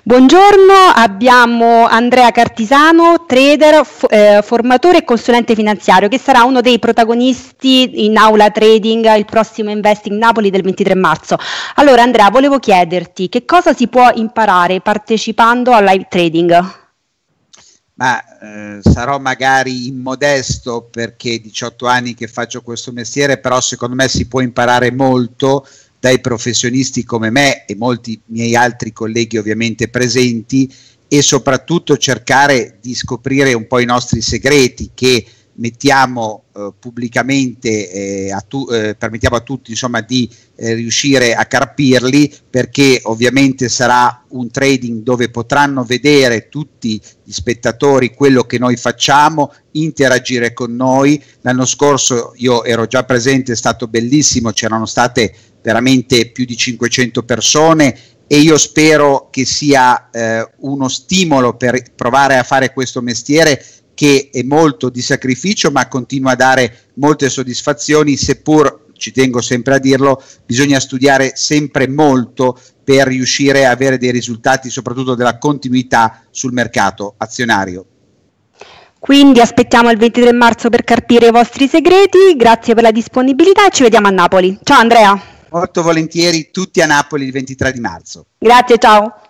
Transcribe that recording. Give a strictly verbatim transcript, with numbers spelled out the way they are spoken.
Buongiorno, abbiamo Andrea Cartisano, trader, f- eh, formatore e consulente finanziario, che sarà uno dei protagonisti in aula trading il prossimo Investing Napoli del ventitré marzo. Allora Andrea, volevo chiederti che cosa si può imparare partecipando al live trading? Ma eh, sarò magari immodesto perché diciotto anni che faccio questo mestiere, però secondo me si può imparare molto dai professionisti come me e molti miei altri colleghi ovviamente presenti, e soprattutto cercare di scoprire un po' i nostri segreti che mettiamo eh, pubblicamente, eh, a tu, eh, permettiamo a tutti insomma di eh, riuscire a carpirli, perché ovviamente sarà un trading dove potranno vedere tutti gli spettatori quello che noi facciamo, interagire con noi. L'anno scorso io ero già presente, è stato bellissimo, c'erano state veramente più di cinquecento persone e io spero che sia eh, uno stimolo per provare a fare questo mestiere, che è molto di sacrificio ma continua a dare molte soddisfazioni, seppur, ci tengo sempre a dirlo, bisogna studiare sempre molto per riuscire a avere dei risultati, soprattutto della continuità sul mercato azionario. Quindi aspettiamo il ventitré marzo per carpire i vostri segreti. Grazie per la disponibilità e ci vediamo a Napoli. Ciao Andrea. Molto volentieri, tutti a Napoli il ventitré di marzo. Grazie, ciao.